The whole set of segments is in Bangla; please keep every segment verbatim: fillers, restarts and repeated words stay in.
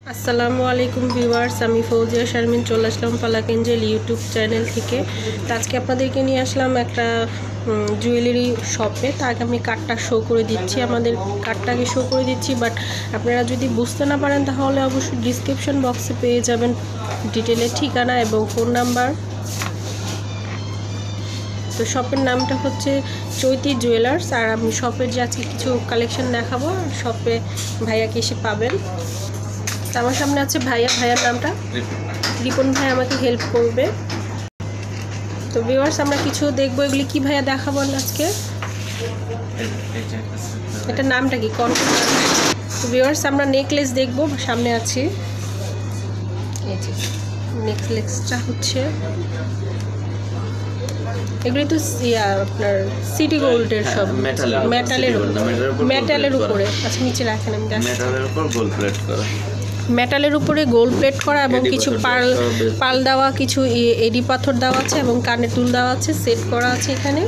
আসসালামু আলাইকুম ভিউয়ার্স, আমি ফৌজিয়া শারমিন চলে আসলাম পালাক এঞ্জেল ইউটিউব চ্যানেল থেকে। তো আজকে আপনাদেরকে নিয়ে আসলাম একটা জুয়েলারি শপে। তা আগে আমি কার্ডটা শো করে দিচ্ছি, আমাদের কার্ডটাকে শো করে দিচ্ছি। বাট আপনারা যদি বুঝতে না পারেন তাহলে অবশ্যই ডিসক্রিপশন বক্সে পেয়ে যাবেন ডিটেলের ঠিকানা এবং ফোন নাম্বার। তো শপের নামটা হচ্ছে চৈতি জুয়েলার্স। আর আমি শপের যে আজকে কিছু কালেকশন দেখাবো, শপে ভাইয়াকে এসে পাবেন। আমার সামনে আছে ভাইয়া, ভাইয়ার নামটা রিপন ভাই আমাকে হেল্প করবে। তো ভিউয়ার্স, আমরা কিছু দেখবো। এগুলি কি ভাইয়া দেখাবো আজকে? এটার নামটা কি? কন। তো ভিউয়ার্স, আমরা নেকলেস দেখবো, সামনে আছি। এই যে নেকলেসটা হচ্ছে, এগুলি তো আপনার সিটি গোল্ডের সব মেটালের মেটালের উপরে। আচ্ছা, নিচে রাখেন, আমি মেটালের উপর গোল্ড প্লেট করা মেটালের উপরে গোল্ড প্লেট করা এবং কিছু পার্ল পাল দেওয়া, কিছু এডি পাথর দেওয়া আছে এবং কানের দুল দেওয়া আছে, সেট করা আছে। এখানে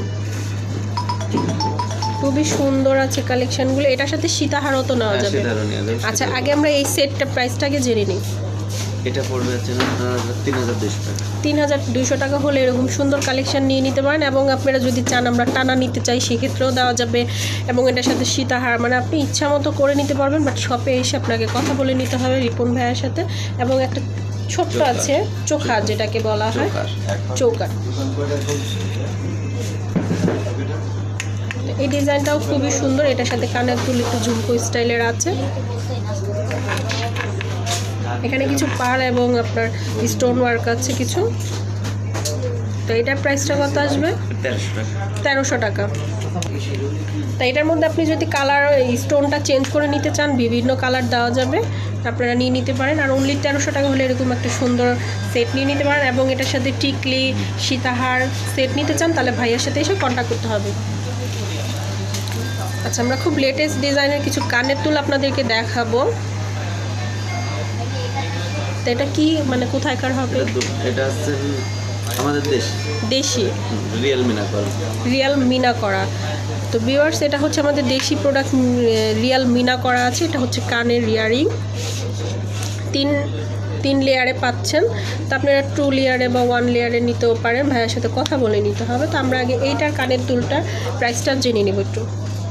খুবই সুন্দর আছে কালেকশনগুলো। এটার সাথে সীতাহারও তো নেওয়া যাবে। আচ্ছা, আগে আমরা এই সেটটা প্রাইসটাকে জেনে নিই। এটা পড়বে তিন হাজার দুইশো টাকা। তিন হাজার দুইশো টাকা হলে এরকম সুন্দর কালেকশন নিয়ে নিতে পারেন। এবং আপনারা যদি চান আমরা টানা নিতে চাই, সেক্ষেত্রেও দেওয়া যাবে। এবং এটার সাথে সীতাহার, মানে আপনি ইচ্ছা মতো করে নিতে পারবেন। বাট শপে এসে আপনাকে কথা বলে নিতে হবে রিপন ভাইয়ের সাথে। এবং একটা ছোট্ট আছে চোখা, যেটাকে বলা হয় চৌকার। এই ডিজাইনটাও খুবই সুন্দর। এটার সাথে কানের দুল একটু ঝুমকো স্টাইলের আছে। এখানে কিছু পাড় এবং আপনার স্টোন ওয়ার্ক আছে কিছু। তো এটার প্রাইসটা কত আসবে? তেরোশো টাকা। তো এটার মধ্যে আপনি যদি কালার স্টোনটা চেঞ্জ করে নিতে চান, বিভিন্ন কালার দেওয়া যাবে, আপনারা নিয়ে নিতে পারেন। আর অনলি তেরোশো টাকা হলে এরকম একটা সুন্দর সেট নিয়ে নিতে পারেন। এবং এটার সাথে টিকলি, সীতাহার সেট নিতে চান তাহলে ভাইয়ের সাথে এসে কন্ট্যাক্ট করতে হবে। আচ্ছা, আমরা খুব লেটেস্ট ডিজাইনের কিছু কানের দুল আপনাদেরকে দেখাবো। তো এটা কি, মানে কোথায়কার হবে? এটা হচ্ছে আমাদের দেশ দেশি রিয়েল মিনা করা রিয়াল মিনা করা তো ভিউয়ার্স, এটা হচ্ছে আমাদের দেশি প্রোডাক্ট, রিয়াল মিনা করা আছে। এটা হচ্ছে কানের ইয়ারিং, তিন তিন লেয়ারে পাচ্ছেন। তো আপনারা টু লেয়ারে বা ওয়ান লেয়ারে নিতেও পারেন, ভাইয়ের সাথে কথা বলে নিতে হবে। তো আমরা আগে এইটার কানের দুলটার প্রাইসটা জেনে নেব একটু।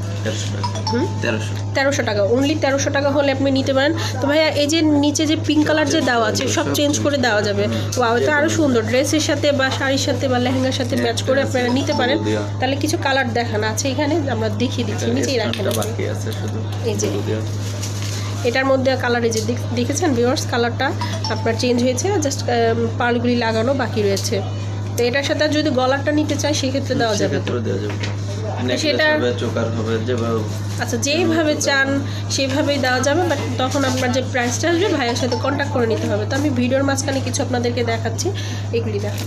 তেরোশো টাকা, অনলি তেরোশো টাকা হলে আপনি নিতে পারেন। তো ভাইয়া, এই যে নিচে যে পিঙ্ক কালার যে দেওয়া আছে, সব চেঞ্জ করে দেওয়া যাবে। ওয়াও, এটা আরও সুন্দর। ড্রেসের সাথে বা শাড়ির সাথে বা লেহেঙ্গার সাথে ম্যাচ করে আপনারা নিতে পারেন। তাহলে কিছু কালার দেখান আছে এখানে, আমরা দেখিয়ে দিচ্ছি। নিচেই রাখেন। এই যে এটার মধ্যে কালার, এই যে দেখেছেন ভিউয়ার্স, কালারটা আপনার চেঞ্জ হয়েছে, জাস্ট পার্লগুলি লাগানো বাকি রয়েছে। তো এটার সাথে যদি গলারটা নিতে চাই সেক্ষেত্রে দেওয়া যাবে। সেটা আচ্ছা, যেইভাবে চান সেইভাবেই দেওয়া যাবে। বাট তখন আপনার যে প্রাইসটা আসবে ভাইয়ের সাথে কন্ট্যাক্ট করে নিতে হবে। তো আমি ভিডিওর মাঝখানে কিছু আপনাদেরকে দেখাচ্ছি, এগুলি দেখা।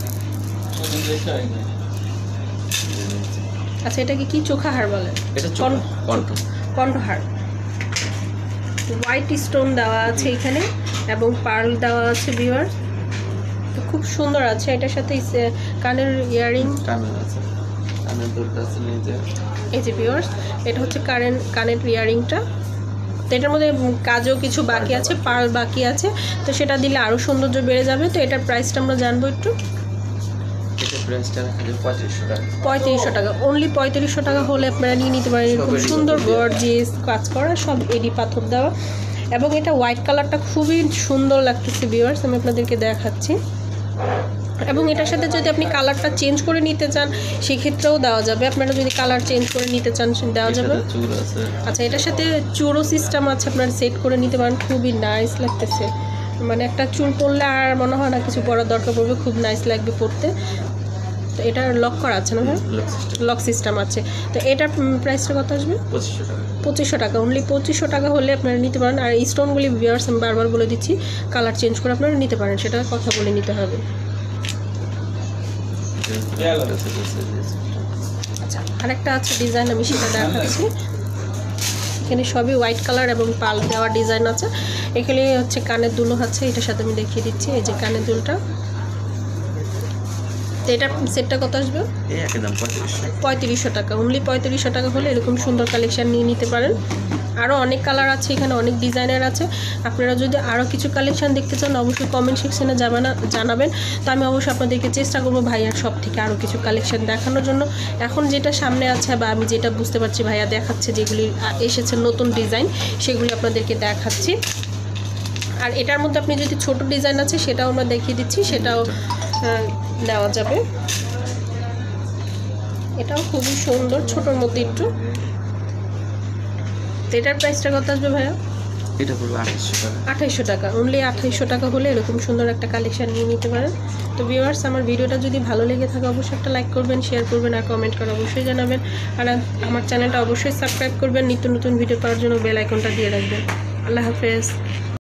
আচ্ছা, এটাকে কি চোখাহার বলে? কণ্ঠহার। হোয়াইট স্টোন দেওয়া আছে এখানে এবং পার্ল দেওয়া আছে ভিউয়ার। তো খুব সুন্দর আছে। এটার সাথে কানের ইয়ারিং, এই যে ভিউয়ার্স, এটা হচ্ছে কারেন্ট কানের ইয়ারিংটা। তো এটার মধ্যে কাজও কিছু বাকি আছে, পার্ল বাকি আছে। তো সেটা দিলে আরও সৌন্দর্য বেড়ে যাবে। তো এটার প্রাইসটা আমরা জানবো একটু। পঁয়ত্রিশশো টাকা, অনলি পঁয়ত্রিশশো টাকা হলে আপনারা নিয়ে নিতে পারেন। খুব সুন্দর গর্জিয়াস কাজ করা, সব এডি পাথর দেওয়া। এবং এটা হোয়াইট কালারটা খুবই সুন্দর লাগতেছে ভিউয়ার্স, আমি আপনাদেরকে দেখাচ্ছি। এবং এটার সাথে যদি আপনি কালারটা চেঞ্জ করে নিতে চান সেক্ষেত্রেও দেওয়া যাবে। আপনারা যদি কালার চেঞ্জ করে নিতে চান দেওয়া যাবে। আচ্ছা, এটার সাথে চুরো সিস্টেম আছে, আপনারা সেট করে নিতে পারেন। খুবই নাইস লাগতেছে, মানে একটা চুল পরলে আর মনে হয় না কিছু পরার দরকার পড়বে, খুব নাইস লাগবে পরতে। তো এটা লক করা আছে না ভাই? লক সিস্টেম আছে। তো এটার প্রাইসটা কত আসবে? পঁচিশশো টাকা, অনলি পঁচিশশো টাকা হলে আপনারা নিতে পারেন। আর এই স্টোনগুলি ভিউয়ার্স আমি বারবার বলে দিচ্ছি, কালার চেঞ্জ করে আপনারা নিতে পারেন, সেটা কথা বলে নিতে হবে। আচ্ছা, আরেকটা আছে ডিজাইন, আমি সেটা দেখাচ্ছি। এখানে সবই হোয়াইট কালার এবং পাল দেওয়া ডিজাইন আছে। এখানে হচ্ছে কানের দুলও আছে, এটার সাথে আমি দেখিয়ে দিচ্ছি। এই যে কানের দুলটা, তো এটা সেটটা কত আসবে? এই একই দাম পঁয়ত্রিশশো পঁয়ত্রিশশো টাকা। অনলি পঁয়ত্রিশশো টাকা হলে এরকম সুন্দর কালেকশান নিয়ে নিতে পারেন। আরও অনেক কালার আছে এখানে, অনেক ডিজাইনের আছে। আপনারা যদি আরও কিছু কালেকশান দেখতে চান অবশ্যই কমেন্ট সেকশনে জানা জানাবেন। তো আমি অবশ্যই আপনাদেরকে চেষ্টা করবো ভাইয়ার সব থেকে আরও কিছু কালেকশান দেখানোর জন্য। এখন যেটা সামনে আছে বা আমি যেটা বুঝতে পারছি ভাইয়া দেখাচ্ছে, যেগুলি এসেছে নতুন ডিজাইন, সেগুলি আপনাদেরকে দেখাচ্ছি। আর এটার মধ্যে আপনি যদি ছোট ডিজাইন আছে সেটাও আমরা দেখিয়ে দিচ্ছি, সেটাও দেওয়া যাবে। এটাও খুবই সুন্দর, ছোটোর মধ্যে একটু। তো এটার প্রাইসটা কত আসবে ভাইয়া? এটা পড়বে আঠাইশশো টাকা। আঠাইশশো টাকা। অনলি আঠাইশশো টাকা হলে এরকম সুন্দর একটা কালেকশান নিয়ে নিতে পারেন। তো ভিউয়ার্স, আমার ভিডিওটা যদি ভালো লেগে থাকে অবশ্যই একটা লাইক করবেন, শেয়ার করবেন আর কমেন্ট করে অবশ্যই জানাবেন। আর আমার চ্যানেলটা অবশ্যই সাবস্ক্রাইব করবেন। নিত্য নতুন ভিডিও পাওয়ার জন্য বেল আইকনটা দিয়ে রাখবেন। আল্লাহ হাফেজ।